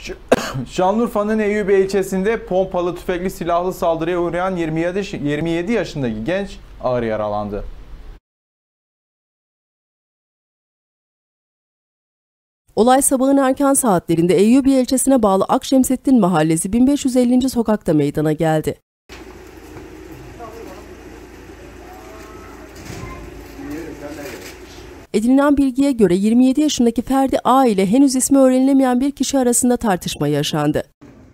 Şanlıurfa'nın Eyyubiye ilçesinde pompalı tüfekli silahlı saldırıya uğrayan 27 yaşındaki genç ağır yaralandı. Olay sabahın erken saatlerinde Eyyubiye ilçesine bağlı Akşemsettin Mahallesi 1550. sokakta meydana geldi. Edinilen bilgiye göre 27 yaşındaki Ferdi A ile henüz ismi öğrenilemeyen bir kişi arasında tartışma yaşandı.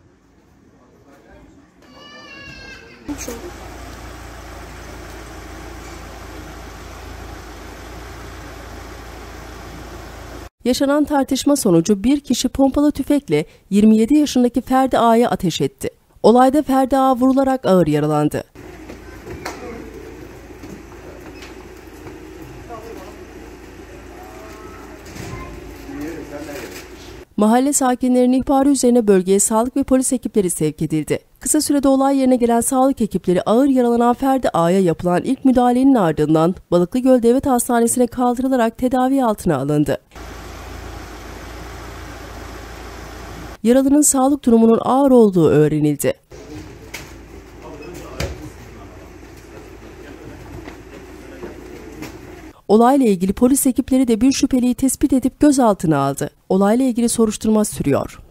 Yaşanan tartışma sonucu bir kişi pompalı tüfekle 27 yaşındaki Ferdi A'ya ateş etti. Olayda Ferdi A vurularak ağır yaralandı. Mahalle sakinlerinin ihbarı üzerine bölgeye sağlık ve polis ekipleri sevk edildi. Kısa sürede olay yerine gelen sağlık ekipleri ağır yaralanan Ferdi A'ya yapılan ilk müdahalenin ardından Balıklıgöl Devlet Hastanesi'ne kaldırılarak tedavi altına alındı. Yaralının sağlık durumunun ağır olduğu öğrenildi. Olayla ilgili polis ekipleri de bir şüpheliyi tespit edip gözaltına aldı. Olayla ilgili soruşturma sürüyor.